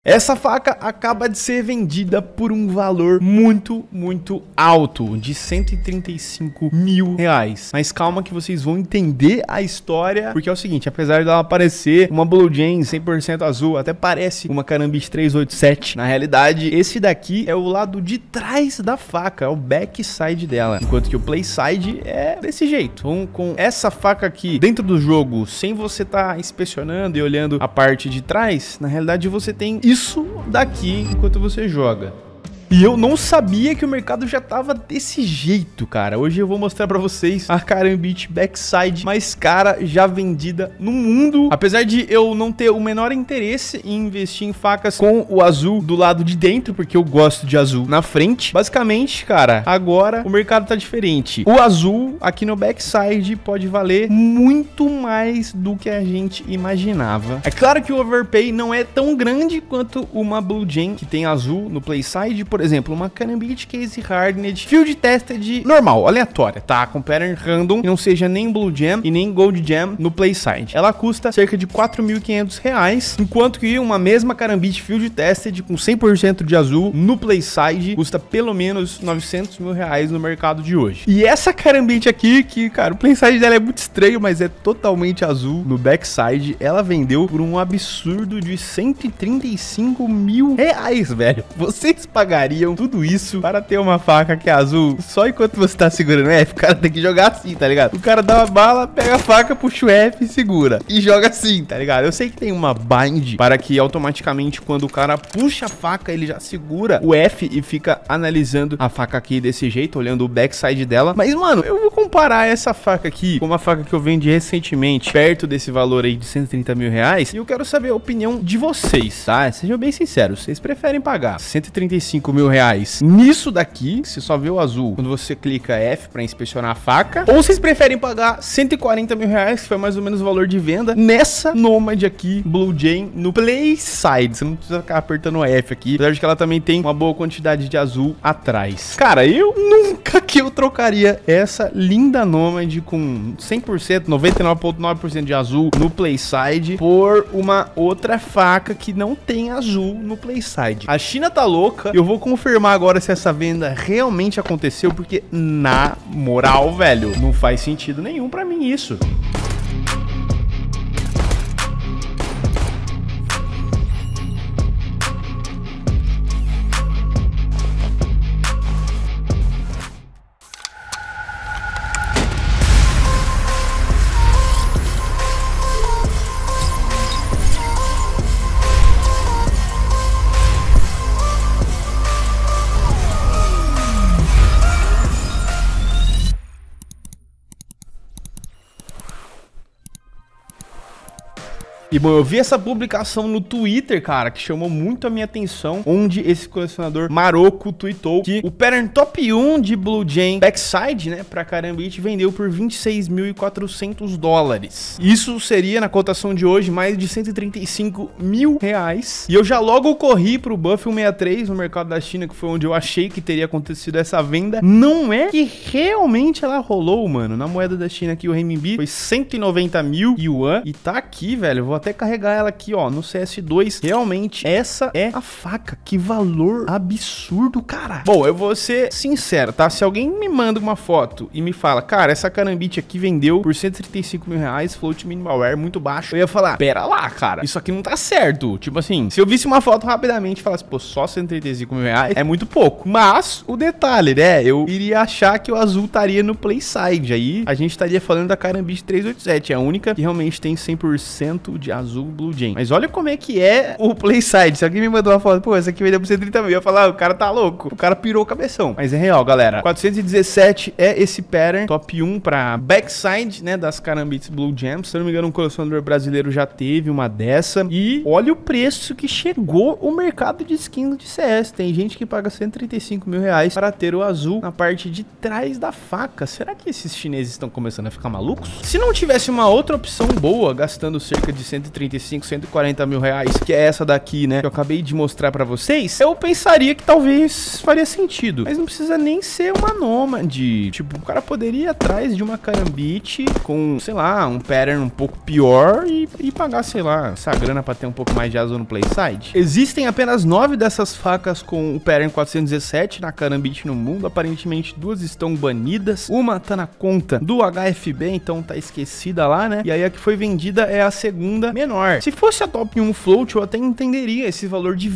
Essa faca acaba de ser vendida por um valor muito alto, de 135 mil reais. Mas calma que vocês vão entender a história, porque é o seguinte, apesar dela parecer uma Blue Jay 100% azul, até parece uma Karambit 387, na realidade, esse daqui é o lado de trás da faca, é o backside dela, enquanto que o playside é desse jeito. Então, com essa faca aqui dentro do jogo, sem você estar inspecionando e olhando a parte de trás, na realidade você tem isso daqui enquanto você joga. E eu não sabia que o mercado já tava desse jeito, cara. Hoje eu vou mostrar pra vocês a Karambit backside mais cara já vendida no mundo. Apesar de eu não ter o menor interesse em investir em facas com o azul do lado de dentro, porque eu gosto de azul na frente. Basicamente, cara, agora o mercado tá diferente. O azul aqui no backside pode valer muito mais do que a gente imaginava. É claro que o overpay não é tão grande quanto uma Blue Jay que tem azul no playside, por exemplo, uma Karambit Case Hardened Field Tested normal, aleatória, tá? Com pattern random, que não seja nem Blue Gem e nem Gold Gem no playside. Ela custa cerca de 4.500 reais, enquanto que uma mesma Karambit Field Tested com 100% de azul no playside custa pelo menos 900 mil reais no mercado de hoje. E essa Karambit aqui, que, cara, o playside dela é muito estranho, mas é totalmente azul no backside, ela vendeu por um absurdo de 135 mil reais, velho. Vocês pagariam tudo isso para ter uma faca que é azul só enquanto você tá segurando o F? O cara tem que jogar assim, tá ligado? O cara dá uma bala, pega a faca, puxa o F e segura. E joga assim, tá ligado? Eu sei que tem uma bind para que automaticamente quando o cara puxa a faca, ele já segura o F e fica analisando a faca aqui desse jeito, olhando o backside dela. Mas, mano, eu vou comparar essa faca aqui com uma faca que eu vendi recentemente, perto desse valor aí de 130 mil reais. E eu quero saber a opinião de vocês, tá? Sejam bem sinceros, vocês preferem pagar 135 mil reais nisso daqui, você só vê o azul quando você clica F para inspecionar a faca, ou vocês preferem pagar 140 mil reais, que foi mais ou menos o valor de venda, nessa Nomad aqui, Blue Jay, no playside? Você não precisa ficar apertando o F aqui, apesar de que ela também tem uma boa quantidade de azul atrás. Cara, eu nunca que eu trocaria essa linda Nomad com 100%, 99,9% de azul no playside por uma outra faca que não tem azul no playside. A China tá louca, eu vou confirmar agora se essa venda realmente aconteceu, porque na moral, velho, não faz sentido nenhum pra mim isso. E bom, eu vi essa publicação no Twitter, cara, que chamou muito a minha atenção, onde esse colecionador maroco tweetou que o pattern top 1 de Blue Jay backside, né, pra Karambit vendeu por 26.400 dólares. Isso seria, na cotação de hoje, mais de 135 mil reais. E eu já logo corri pro Buff 163 no mercado da China, que foi onde eu achei que teria acontecido essa venda. Não é que realmente ela rolou, mano. Na moeda da China aqui, o renminbi foi 190 mil yuan. E tá aqui, velho, eu vou até carregar ela aqui, ó, no CS2. Realmente, essa é a faca. Que valor absurdo, cara. Bom, eu vou ser sincero, tá? Se alguém me manda uma foto e me fala, cara, essa Karambit aqui vendeu por 135 mil reais, float minimal wear, muito baixo, eu ia falar, pera lá, cara, isso aqui não tá certo. Tipo assim, se eu visse uma foto rapidamente e falasse, pô, só 135 mil reais é muito pouco. Mas, o detalhe, né, eu iria achar que o azul estaria no playside. Aí, a gente estaria falando da Karambit 387, a única que realmente tem 100% de azul Blue Jay. Mas olha como é que é o playside. Se alguém me mandou uma foto, pô, essa aqui vendeu por 130 mil, eu ia falar, o cara tá louco. O cara pirou o cabeção. Mas é real, galera. 417 é esse pattern top 1 pra backside, né, das Karambits Blue Gems. Se eu não me engano, um colecionador brasileiro já teve uma dessa. E olha o preço que chegou o mercado de skins de CS. Tem gente que paga 135 mil reais para ter o azul na parte de trás da faca. Será que esses chineses estão começando a ficar malucos? Se não tivesse uma outra opção boa, gastando cerca de 135, 140 mil reais, que é essa daqui, né, que eu acabei de mostrar pra vocês, eu pensaria que talvez faria sentido. Mas não precisa nem ser uma Nômade. Tipo, o cara poderia ir atrás de uma Karambit com, sei lá, um pattern um pouco pior e pagar, sei lá, essa grana pra ter um pouco mais de azul no playside. Existem apenas 9 dessas facas com o pattern 417 na Karambit no mundo. Aparentemente 2 estão banidas. Uma tá na conta do HFB, então tá esquecida lá, né? E aí a que foi vendida é a segunda menor. Se fosse a top 1 float, eu até entenderia esse valor de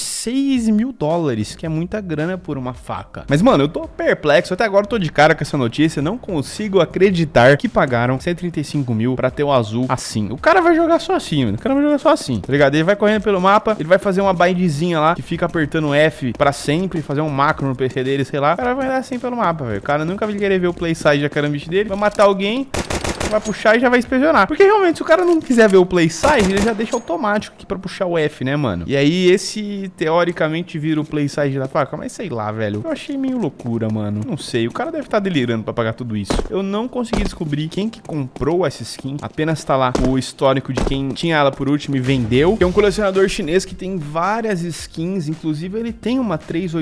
26 mil dólares, que é muita grana por uma faca. Mas, mano, eu tô perplexo. Até agora eu tô de cara com essa notícia. Não consigo acreditar que pagaram 135 mil pra ter o azul assim. O cara vai jogar só assim, mano. O cara vai jogar só assim, tá ligado? Ele vai correndo pelo mapa, ele vai fazer uma bindzinha lá, que fica apertando F pra sempre, fazer um macro no PC dele, sei lá. O cara vai andar assim pelo mapa, velho. O cara nunca vai querer ver o playside da Karambit dele, vai matar alguém, vai puxar e já vai inspecionar. Porque realmente, se o cara não quiser ver o playside, ele já deixa automático aqui pra puxar o F, né, mano? E aí, esse, teoricamente, vira o playside da faca. Mas sei lá, velho. Eu achei meio loucura, mano. Não sei. O cara deve estar delirando pra pagar tudo isso. Eu não consegui descobrir quem que comprou essa skin. Apenas tá lá o histórico de quem tinha ela por último e vendeu. Que é um colecionador chinês que tem várias skins. Inclusive, ele tem uma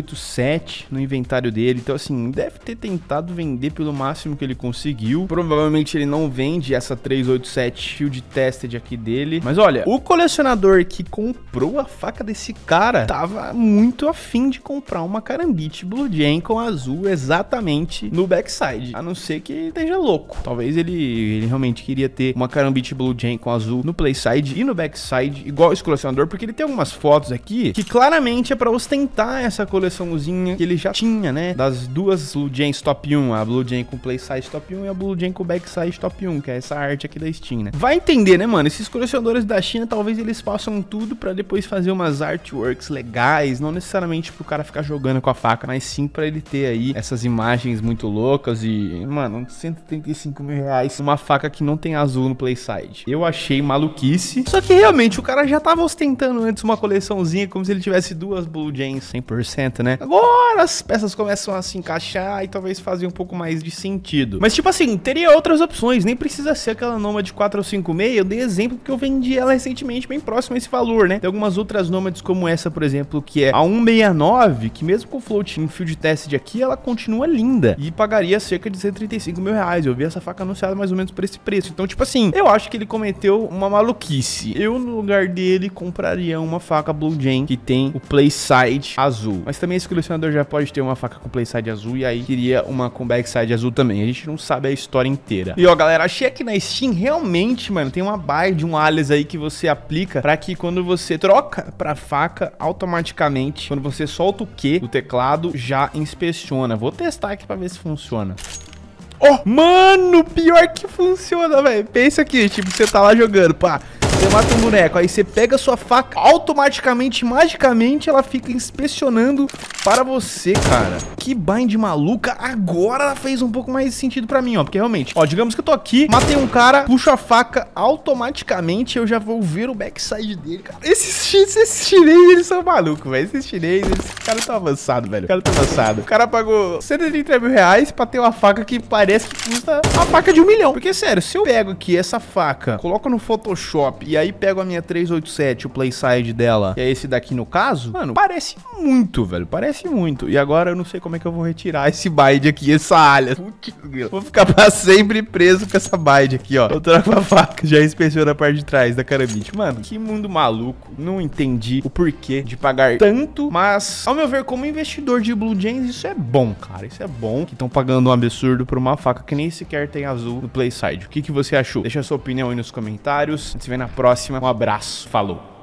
387 no inventário dele. Então, assim, deve ter tentado vender pelo máximo que ele conseguiu. Provavelmente, ele não vende essa 387 Shield Tested aqui dele. Mas olha, o colecionador que comprou a faca desse cara tava muito afim de comprar uma Karambit Blue Jay com azul exatamente no backside. A não ser que ele esteja louco. Talvez ele realmente queria ter uma Karambit Blue Jay com azul no playside e no backside, igual esse colecionador, porque ele tem algumas fotos aqui que claramente é pra ostentar essa coleçãozinha que ele já tinha, né? Das duas Blue Jays top 1, a Blue Jay com playside top 1 e a Blue Jay com backside top 1, que é essa arte aqui da Steam, né? Vai entender, né, mano? Esses colecionadores da China, talvez eles façam tudo pra depois fazer umas artworks legais, não necessariamente pro cara ficar jogando com a faca, mas sim pra ele ter aí essas imagens muito loucas e, mano, 135 mil reais uma faca que não tem azul no playside. Eu achei maluquice, só que realmente o cara já tava ostentando antes uma coleçãozinha como se ele tivesse duas Blue Jays 100%, né? Agora as peças começam a se encaixar e talvez fazer um pouco mais de sentido. Mas, tipo assim, teria outras opções, nem precisa ser aquela Nômade 456, eu dei exemplo porque eu vendi ela recentemente bem próximo a esse valor, né? Tem algumas outras Nômades como essa, por exemplo, que é a 169, que mesmo com float em field test aqui, ela continua linda e pagaria cerca de 135 mil reais. Eu vi essa faca anunciada mais ou menos por esse preço. Então, tipo assim, eu acho que ele cometeu uma maluquice. Eu, no lugar dele, compraria uma faca Blue Jay que tem o playside azul. Mas também esse colecionador já pode ter uma faca com playside azul e aí queria uma com backside azul também. A gente não sabe a história inteira. E ó, galera, achei aqui na Steam realmente, mano, tem uma buy de um alias aí que você aplica pra que quando você troca pra faca, automaticamente, quando você solta o Q do teclado, já inspeciona. Vou testar aqui pra ver se funciona. Oh, mano, pior que funciona, velho. Pensa aqui, tipo, você tá lá jogando, pá. Você mata um boneco, aí você pega a sua faca, automaticamente, magicamente, ela fica inspecionando para você, cara. Que bind maluca. Agora ela fez um pouco mais de sentido pra mim, ó. Porque realmente, ó, digamos que eu tô aqui, matei um cara, puxo a faca, automaticamente eu já vou ver o backside dele, cara. Esses chineses, eles são malucos, velho. Esses chineses, esse cara tá avançado, velho. O cara tá avançado. O cara pagou 130 mil reais pra ter uma faca que parece que custa uma faca de 1 milhão. Porque, sério, se eu pego aqui essa faca, coloco no Photoshop e aí pego a minha 387, o playside dela, que é esse daqui no caso, mano, parece muito, velho. Parece muito. E agora eu não sei como é que eu vou retirar esse bind aqui, essa alha. Putz, vou ficar pra sempre preso com essa bind aqui, ó. Eu troco a faca, já inspeciona a parte de trás da Karambit. Mano, que mundo maluco. Não entendi o porquê de pagar tanto, mas, ao meu ver, como investidor de Blue Jays, isso é bom, cara. Isso é bom, que estão pagando um absurdo por uma faca que nem sequer tem azul no playside. O que você achou? Deixa a sua opinião aí nos comentários. A gente se vê na próxima. Um abraço. Falou.